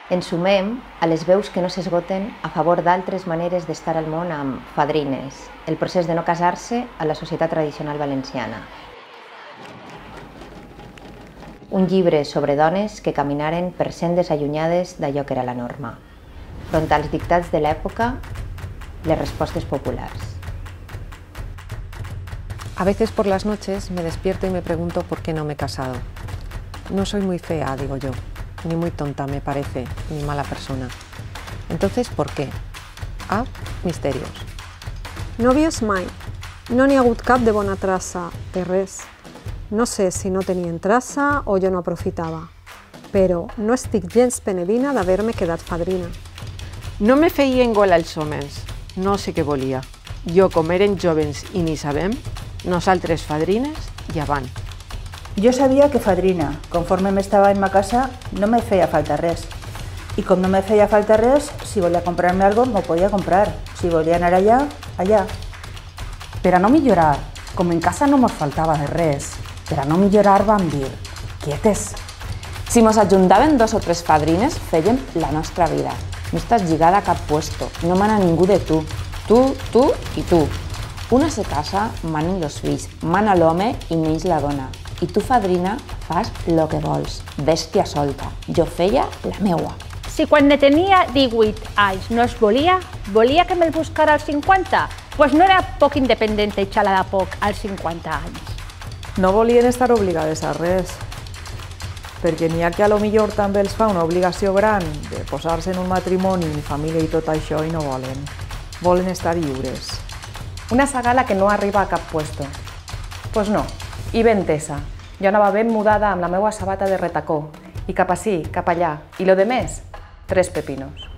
Ens sumem a les veus que no s'esgoten a favor d'altres maneres d'estar al món amb fadrines, el procés de no casar-se a la societat tradicional valenciana. Un llibre sobre dones que caminaren per sendes allunyades d'allò que era la norma. Front als dictats de l'època, les respostes populars. A veces por las noches me despierto y me pregunto por qué no me he casado. No soy muy fea, digo yo, ni muy tonta me parece, ni mala persona. Entonces, ¿por qué? Ah, misterios. Nòvies mai. No n'hi ha hagut cap de bona traça, de res. No sé si no tenien traça o jo no aprofitava, però no estic gens penedina d'haver-me quedat fadrina. No me feien gol als homes, no sé què volia. Jo, com eren jovens i ni sabem, nosaltres fadrines i avant. Jo sabia que fadrina, conforme m'estava en ma casa, no me feia falta res. I com no me feia falta res, si volia comprar-me algo, m'ho podia comprar. Si volia anar allà, allà. Per a no millorar, com en casa no mos faltava de res, per a no millorar vam dir, quietes. Si mos ajuntaven 2 o 3 fadrines, fèiem la nostra vida. No estàs lligada a cap puesto, no mana ningú de tu. Tu i tu. Una se casa, manen los fills, mana l'home i neix la dona. I tu, fadrina, fas lo que vols, bèstia solta. Jo feia la meua. Si quan ne tenia 18 anys no es volia que me'l buscara als 50, pues no era poc independent i xalada poc als 50 anys. No volien estar obligades a res, perquè n'hi ha que a lo millor també els fa una obligació gran de posar-se en un matrimoni, família i tot això i no volen. Volen estar lliures. Una sagala que no arriba a cap puesto. Pues no, i ben tesa. Jo anava ben mudada amb la meua sabata de retacó, i cap ací, cap allà, i lo de més, 3 pepinos.